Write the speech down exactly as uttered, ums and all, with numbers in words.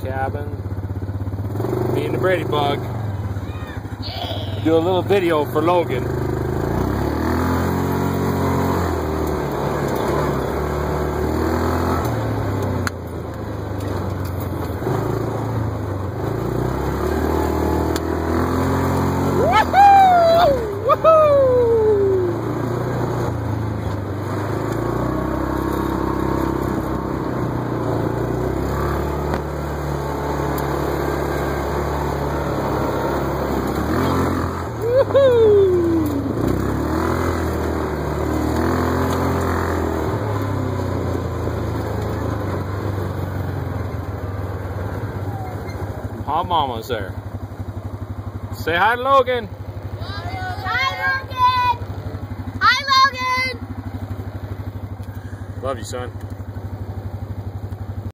cabin. Me and the Brady Bug. Do a little video for Logan. Hi, Mama's there. Say hi to Logan. Hi, Logan. Hi, Logan. Love you, son.